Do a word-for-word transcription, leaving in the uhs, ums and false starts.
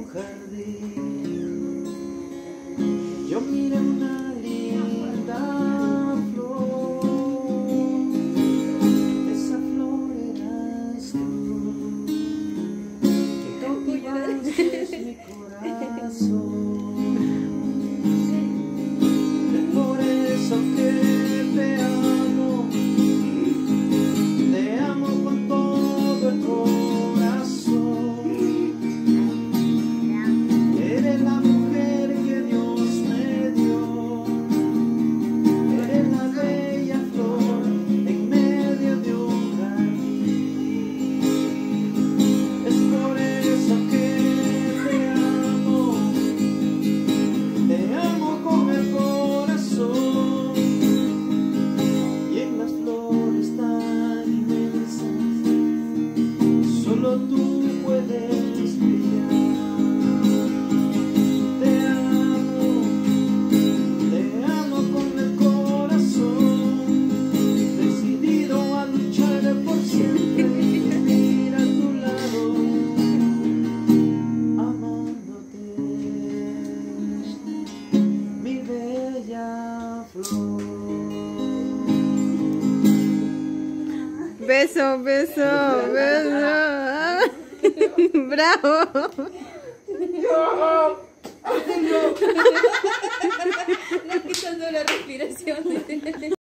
un jardín. Yo miré una linda flor, esa flor eras tú, que cautivaste mi corazón. Es por eso que te amo, te amo con todo el corazón. Eres la mujer que Dios me dio, eres la bella flor en medio de un jardín. Es por eso que te amo, te amo con el corazón. Y en las flores tan inmensas, solo tú puedes brillar. Te amo, te amo con el corazón, decidido a luchar por siempre y vivir a tu lado, amándote, mi bella flor. Beso, beso, beso. Bravo. No quitando la respiración.